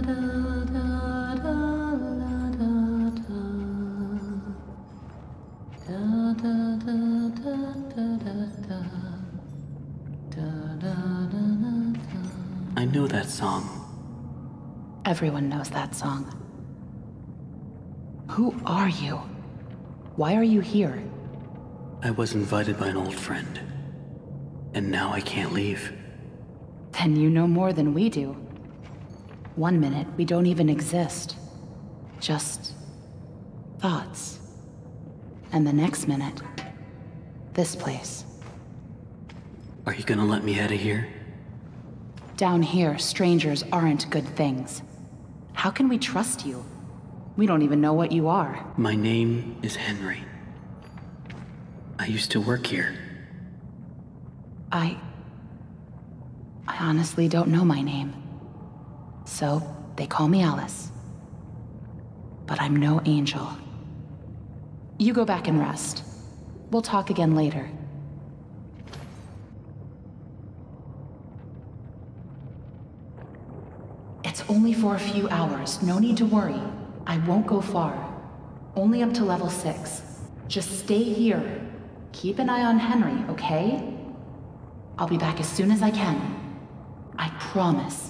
I know that song. Everyone knows that song. Who are you? Why are you here? I was invited by an old friend. And now I can't leave. Then you know more than we do. One minute, we don't even exist. Just thoughts. And the next minute, this place. Are you gonna let me out of here? Down here, strangers aren't good things. How can we trust you? We don't even know what you are. My name is Henry. I used to work here. I honestly don't know my name. So, they call me Alice. But I'm no angel. You go back and rest. We'll talk again later. It's only for a few hours. No need to worry. I won't go far. Only up to level 6. Just stay here. Keep an eye on Henry, okay? I'll be back as soon as I can. I promise.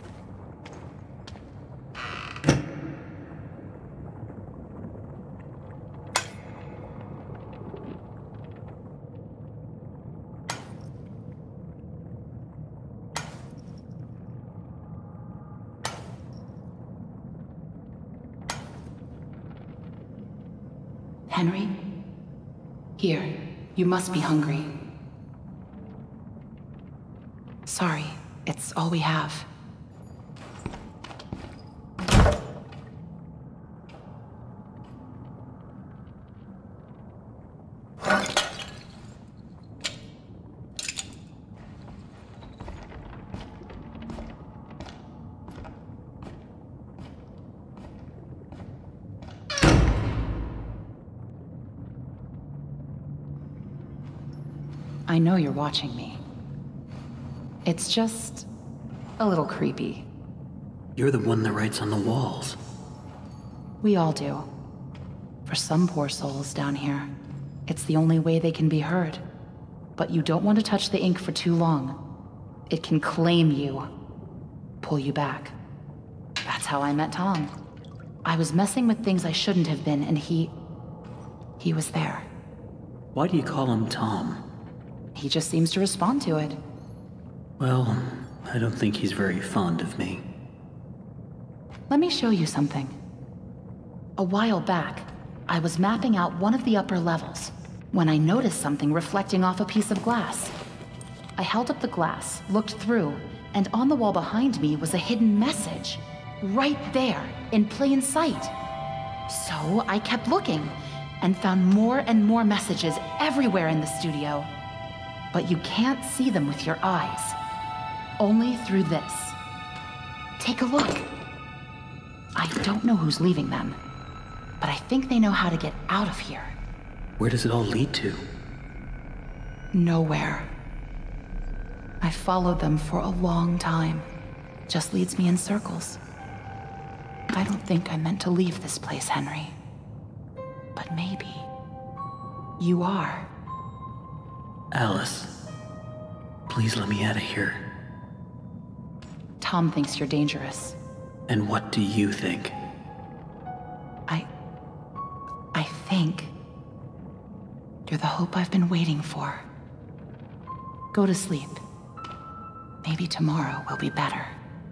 Henry? Here, you must be hungry. Sorry, it's all we have. I know you're watching me. It's just a little creepy. You're the one that writes on the walls. We all do. For some poor souls down here, it's the only way they can be heard. But you don't want to touch the ink for too long. It can claim you, pull you back. That's how I met Tom. I was messing with things I shouldn't have been, and he was there. Why do you call him Tom? He just seems to respond to it. Well, I don't think he's very fond of me. Let me show you something. A while back, I was mapping out one of the upper levels when I noticed something reflecting off a piece of glass. I held up the glass, looked through, and on the wall behind me was a hidden message. Right there, in plain sight. So I kept looking, and found more and more messages everywhere in the studio. But you can't see them with your eyes. Only through this. Take a look. I don't know who's leaving them, but I think they know how to get out of here. Where does it all lead to? Nowhere. I followed them for a long time. Just leads me in circles. I don't think I meant to leave this place, Henry. But maybe you are. Alice, please let me out of here. Tom thinks you're dangerous. And what do you think? I think you're the hope I've been waiting for. Go to sleep. Maybe tomorrow will be better.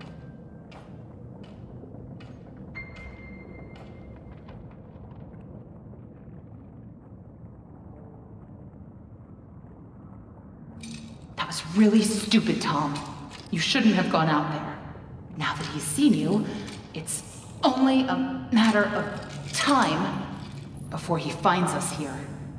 That was really stupid, Tom. You shouldn't have gone out there. Now that he's seen you, it's only a matter of time before he finds us here.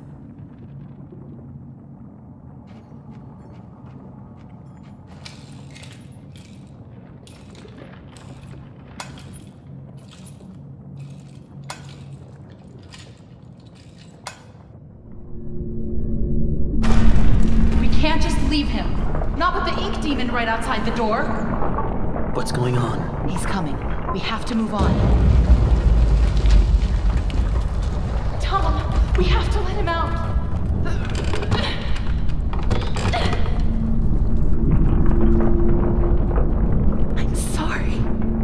We can't just leave him. Not with the ink demon right outside the door. What's going on? He's coming. We have to move on. Tom, we have to let him out. I'm sorry.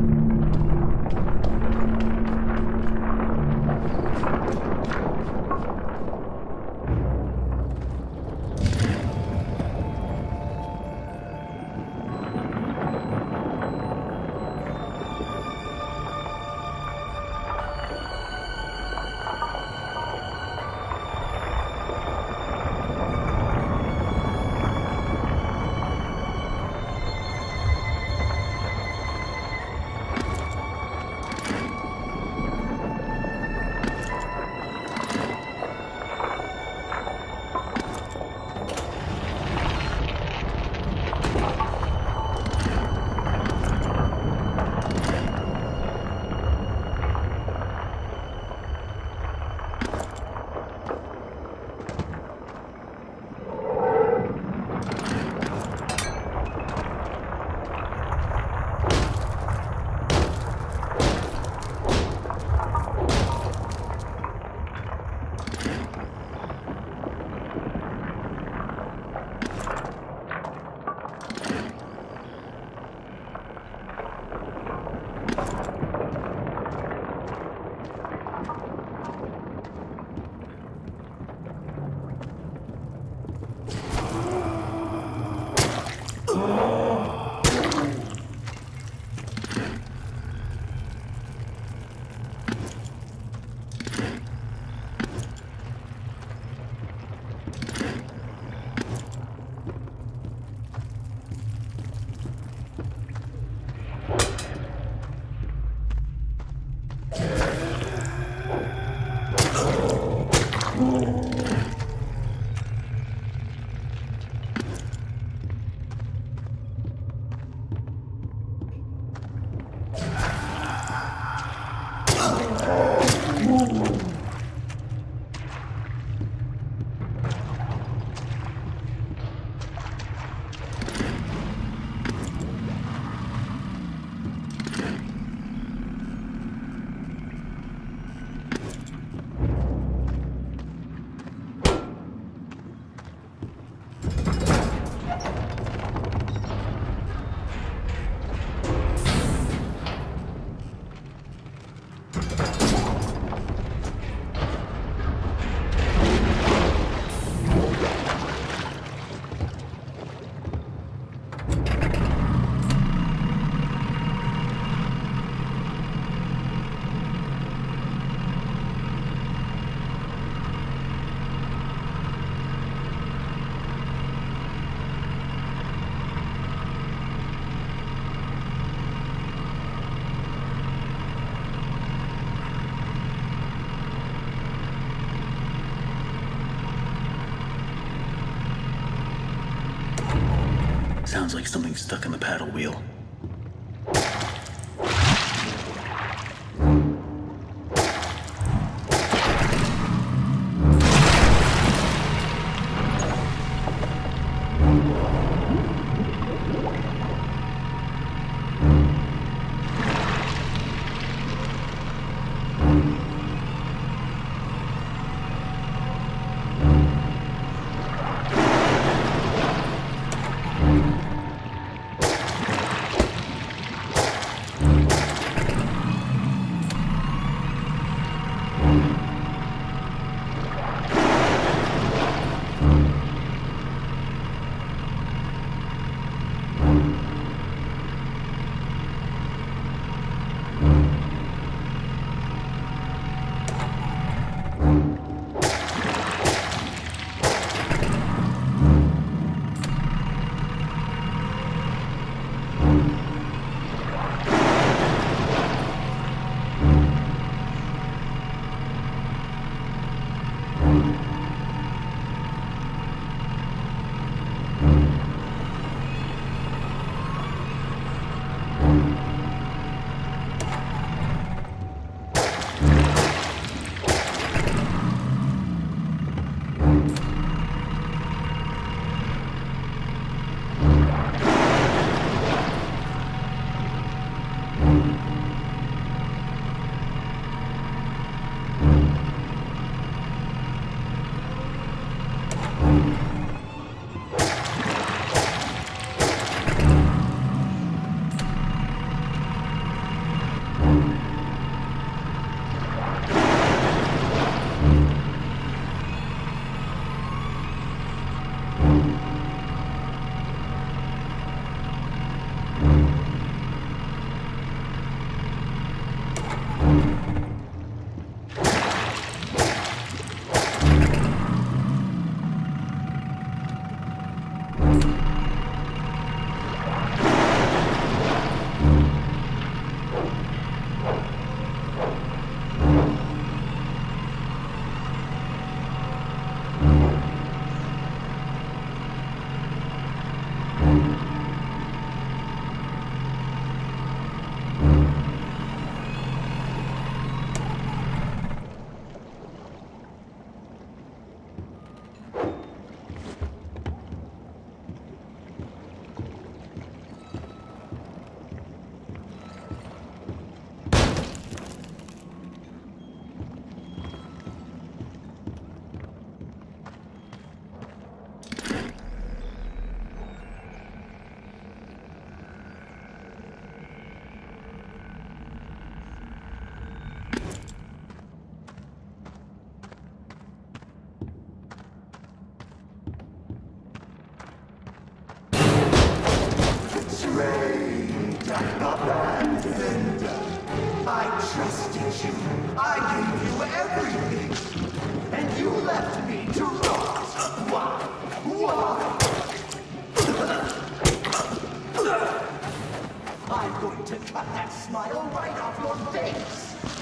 Sounds like something's stuck in the paddle wheel. trusted you. I gave you everything. And you left me to rot. Why? Why? I'm going to cut that smile right off your face.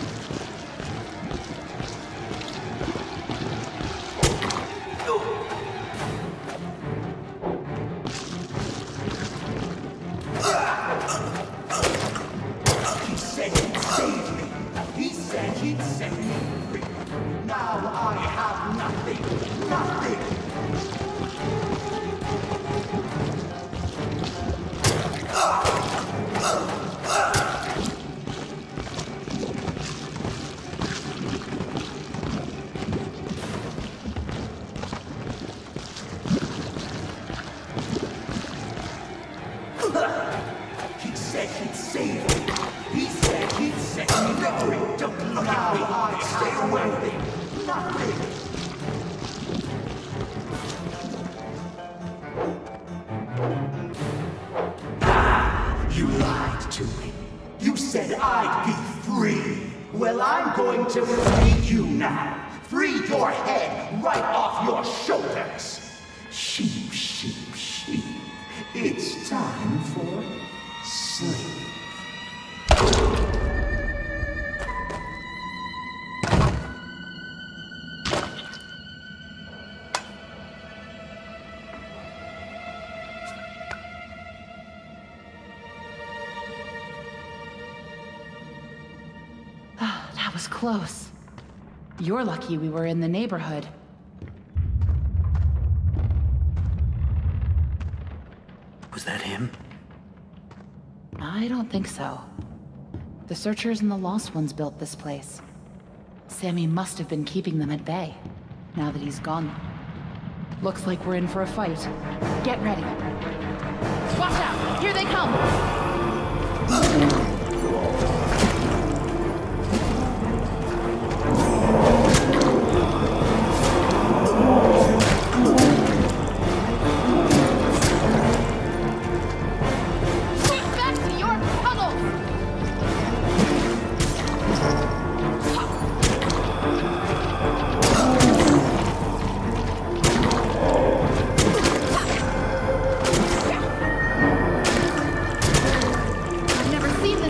He said he'd save me. He said he'd set me free. Now I have nothing. Nothing. He said he'd save me. He said he'd set me free. Don't look at me. Stay away. Nothing. You lied to me. You said I'd be free. Well, I'm going to free you now. Free your head right off your shoulders. Sheep, sheep, sheep. It's time for sleep. That was close. You're lucky we were in the neighborhood. Was that him? I don't think so. The Searchers and the Lost Ones built this place. Sammy must have been keeping them at bay, now that he's gone. Looks like we're in for a fight. Get ready. Watch out! Here they come! Seen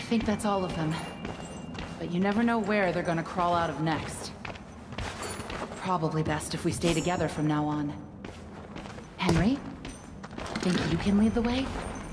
think that's all of them. But you never know where they're gonna crawl out of next. Probably best if we stay together from now on. Henry? Think you can lead the way?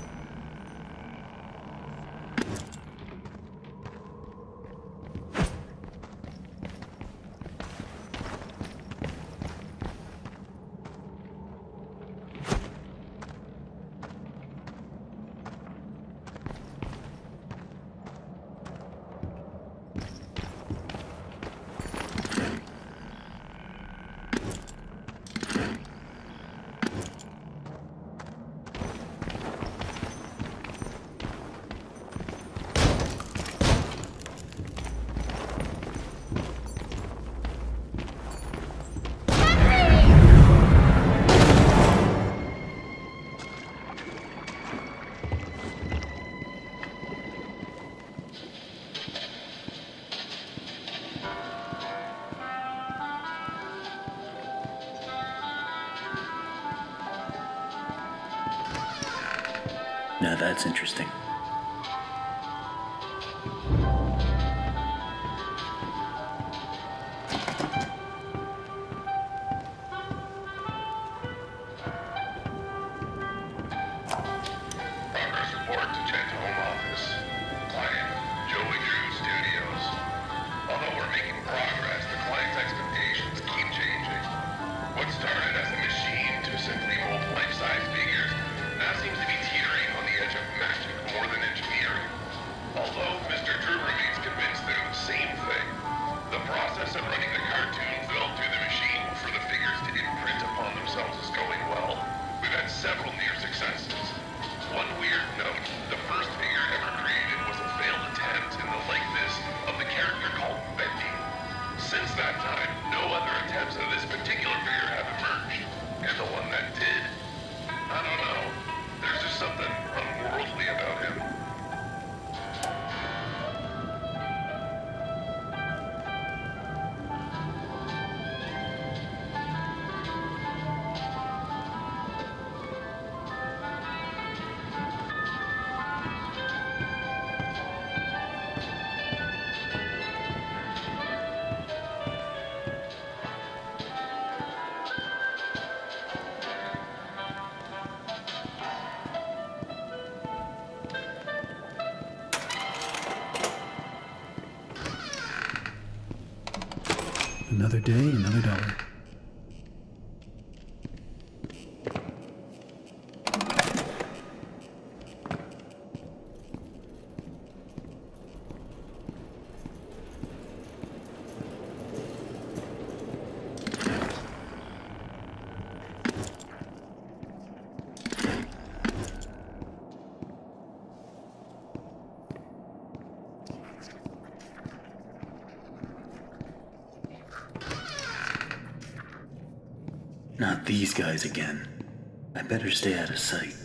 Now that's interesting. Another day, another dollar. Not these guys again. I better stay out of sight.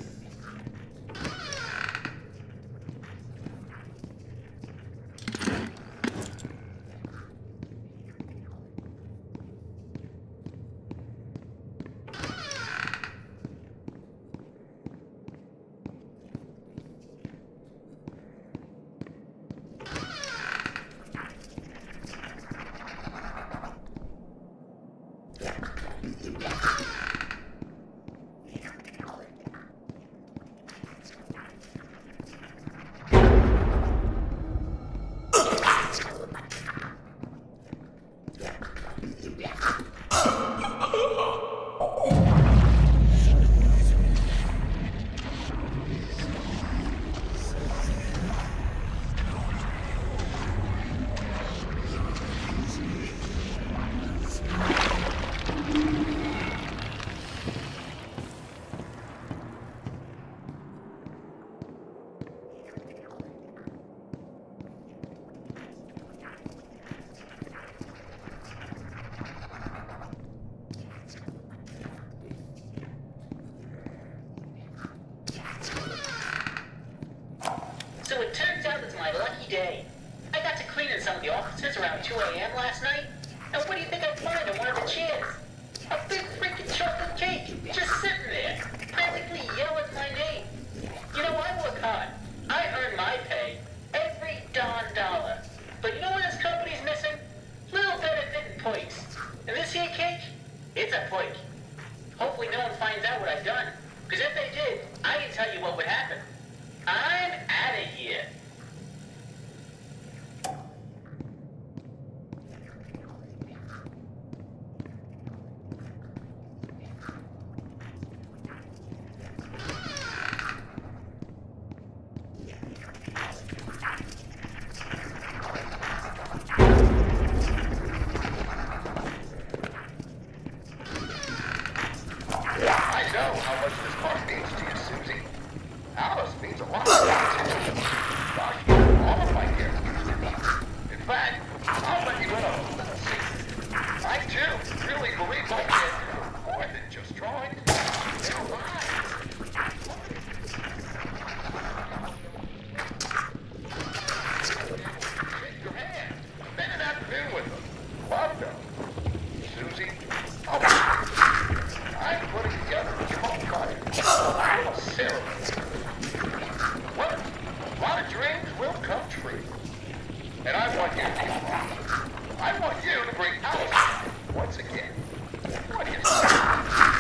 So it turns out it's my lucky day. I got to cleaning some of the offices around 2 a.m. last night. And what do you think I find in one of the chairs? A big freaking chocolate cake, just sitting there, practically yelling my name. You know, I work hard. I earn my pay every happened. I'm out of here. I know how much this car means to you, Susie. Alice means a lot to you, too. Gosh, all of my characters do. In fact, I'll let you in on a little secret. I, too, really believe my kids are more than just drawings. They're alive. Shake your hand. Spend an afternoon with them. Love them. Susie, I'm putting together a small project. A little ceremony. Well, a lot of dreams will come true. And I want you to be involved. I want you to bring Alice back once again. What do you say?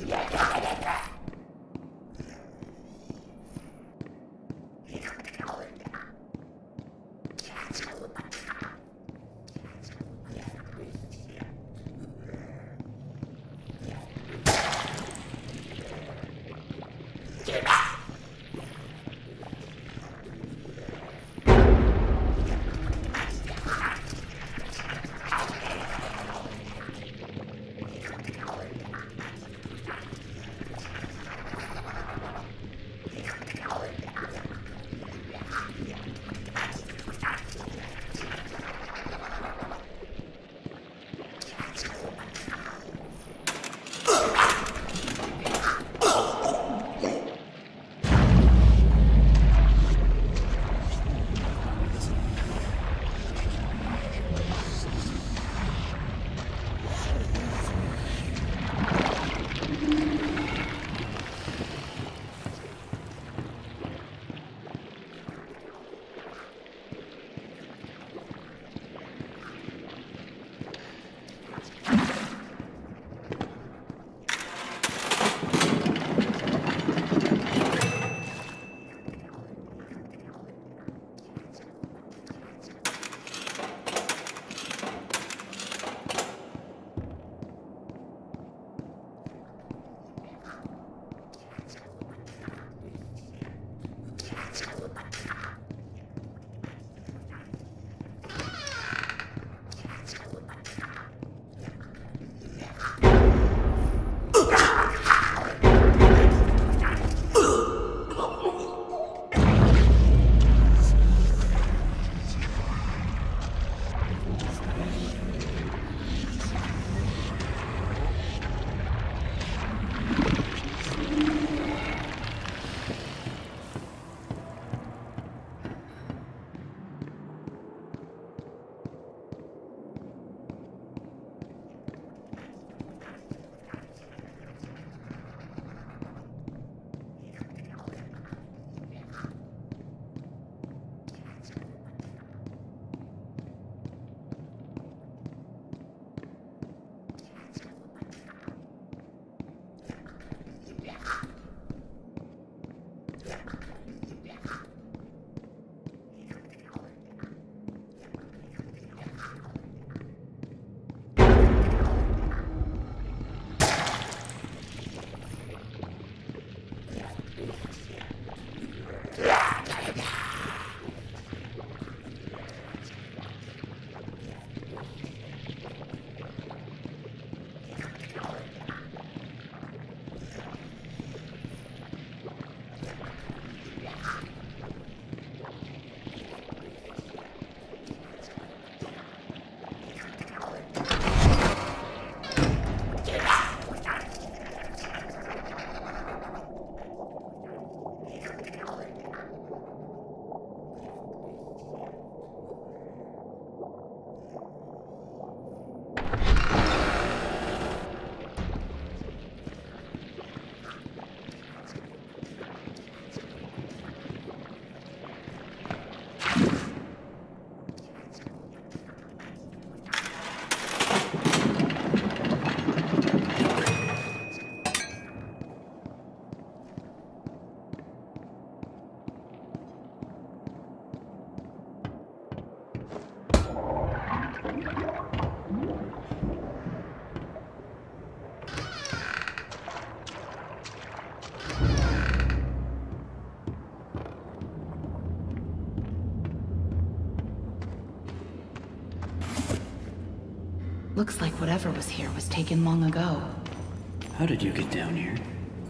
Looks like whatever was here was taken long ago. How did you get down here?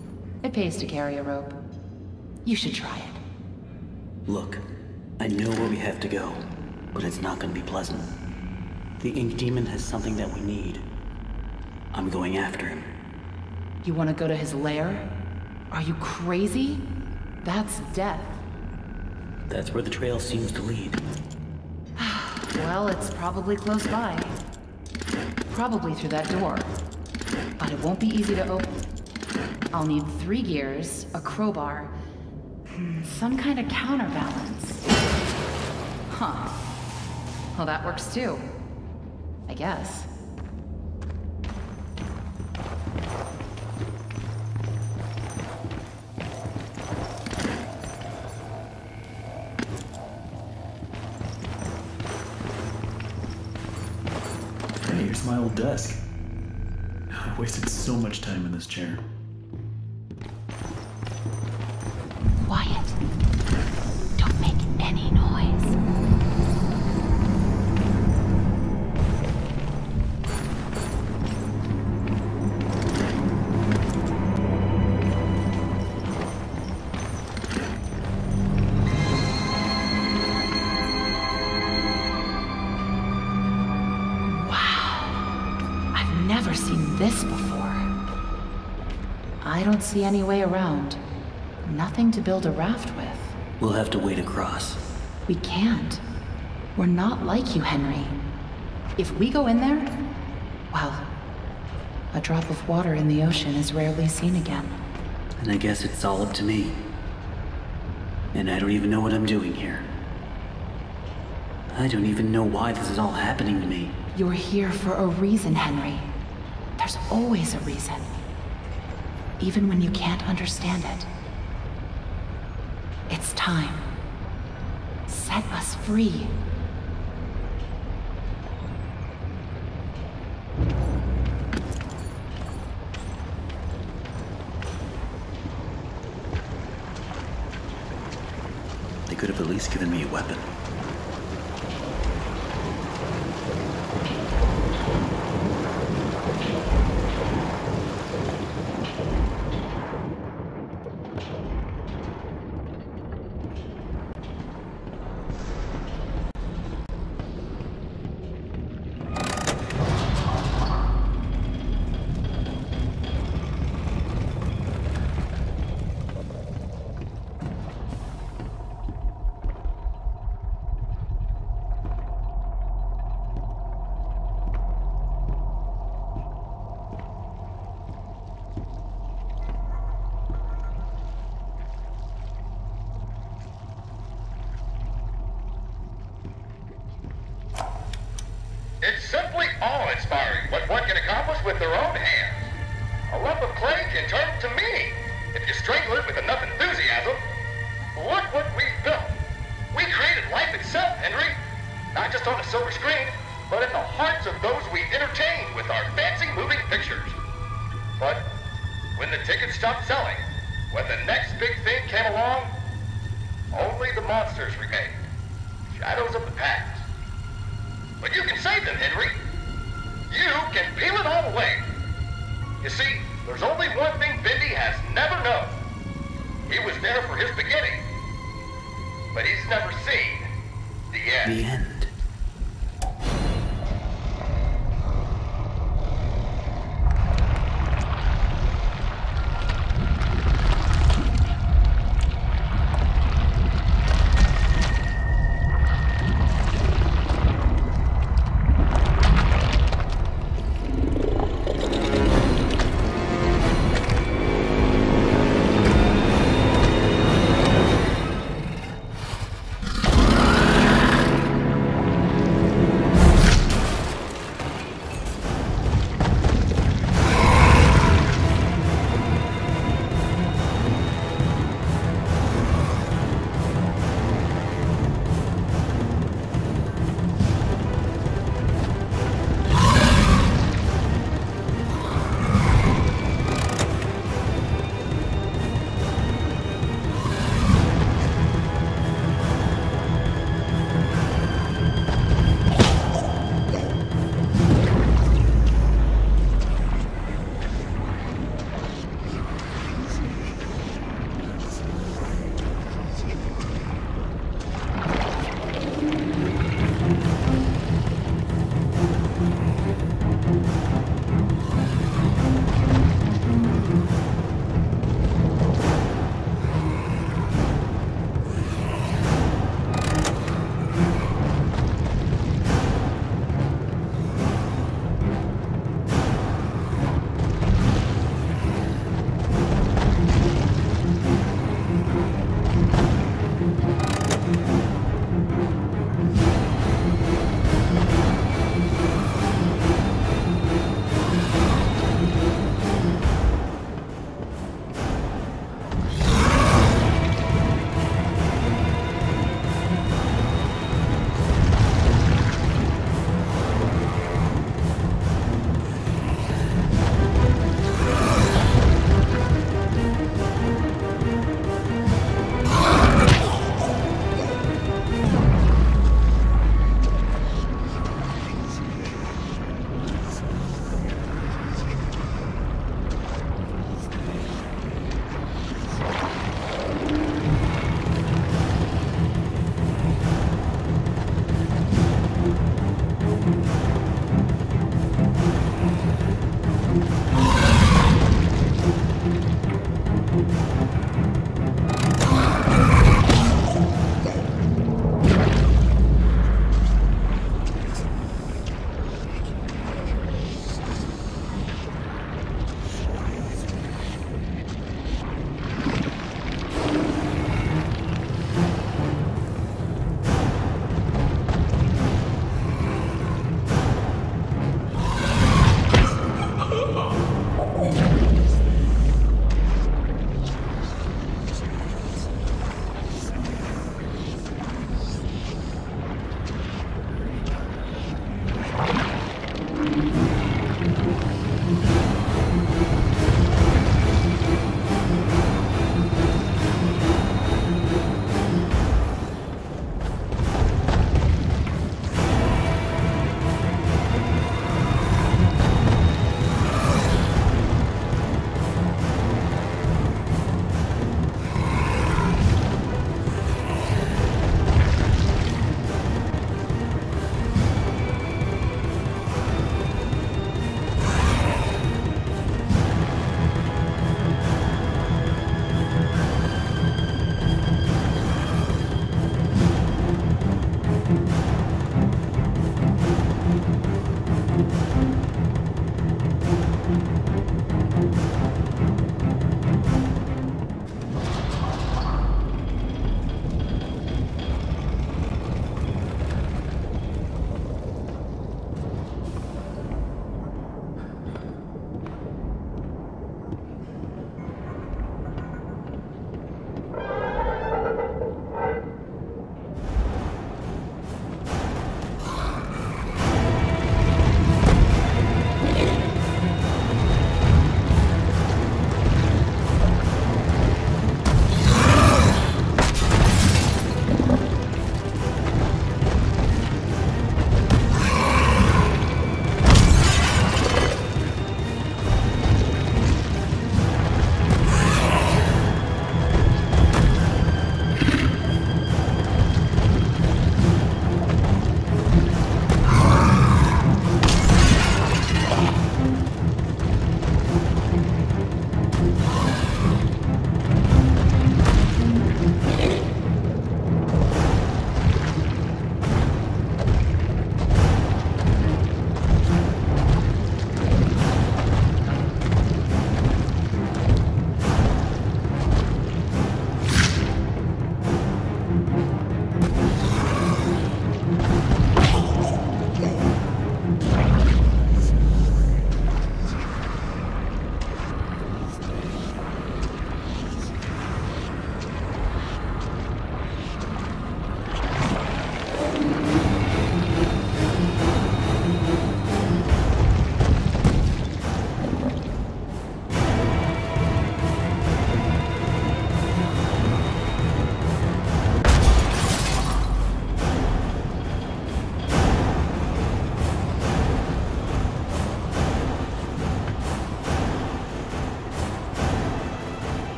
It pays to carry a rope. You should try it. Look, I know where we have to go, but it's not gonna be pleasant. The Ink Demon has something that we need. I'm going after him. You want to go to his lair? Are you crazy? That's death. That's where the trail seems to lead. Well, it's probably close by. Probably through that door. But it won't be easy to open. I'll need 3 gears, a crowbar, some kind of counterbalance. Huh. Well, that works too. I guess. my old desk. I wasted so much time in this chair. Quiet. Don't make any noise. Never seen this before. I don't see any way around. Nothing to build a raft with. We'll have to wade across. We can't. We're not like you, Henry. If we go in there, well, a drop of water in the ocean is rarely seen again. And I guess it's all up to me. And I don't even know what I'm doing here. I don't even know why this is all happening to me. You're here for a reason, Henry. There's always a reason. Even when you can't understand it. It's time. Set us free. They could have at least given me a weapon. It's simply awe-inspiring what one can accomplish with their own hands. A lump of clay can turn to meaning if you strangle it with enough enthusiasm. Look what we've built. We created life itself, Henry. Not just on a silver screen, but in the hearts of those we entertained with our fancy moving pictures. But when the tickets stopped selling, when the next big thing came along, only the monsters remained. Shadows of the past. But you can save them, Henry. You can peel it all away. You see, there's only one thing Bendy has never known. He was there for his beginning, but he's never seen the end. The end.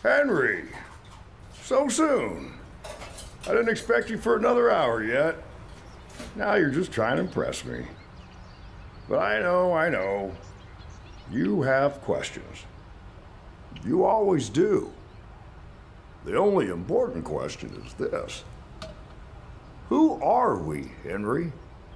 Henry! So soon. I didn't expect you for another hour yet. Now you're just trying to impress me. But I know. You have questions. You always do. The only important question is this. Who are we, Henry?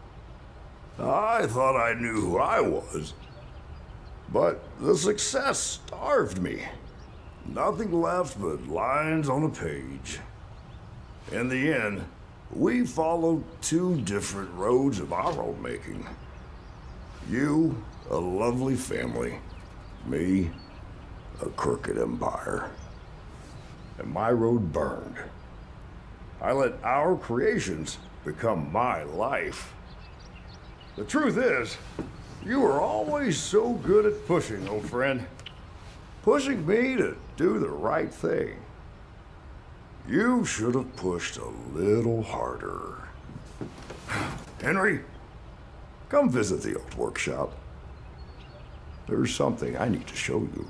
I thought I knew who I was. But the success starved me. Nothing left but lines on a page. In the end, we followed two different roads of our own making. You, a lovely family. Me, a crooked empire. And my road burned. I let our creations become my life. The truth is, you were always so good at pushing, old friend. Pushing me to do the right thing. You should have pushed a little harder. Henry, come visit the old workshop. There's something I need to show you.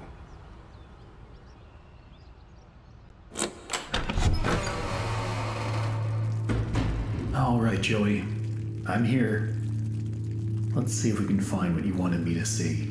All right, Joey. I'm here. Let's see if we can find what you wanted me to see.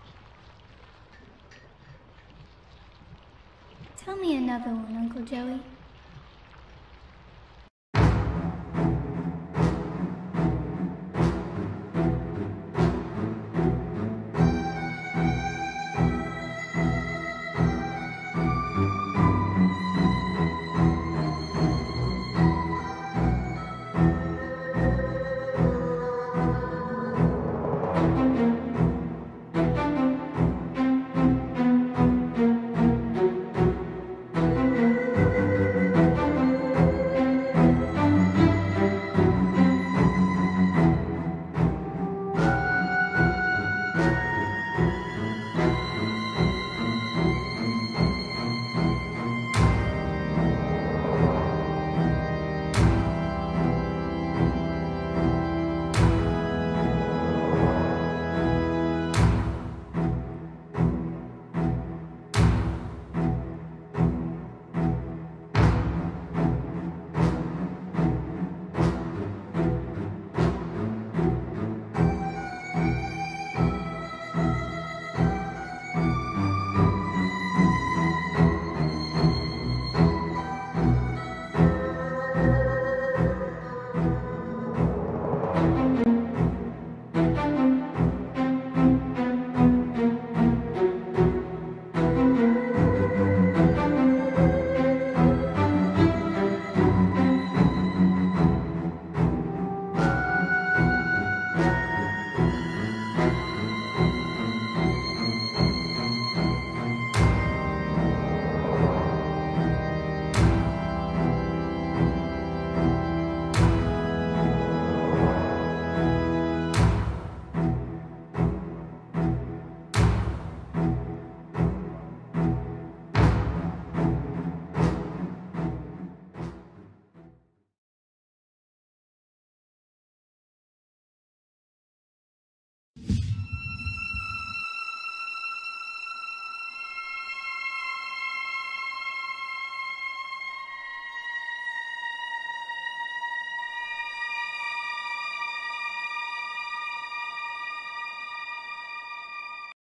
Tell me another one, Uncle Joey.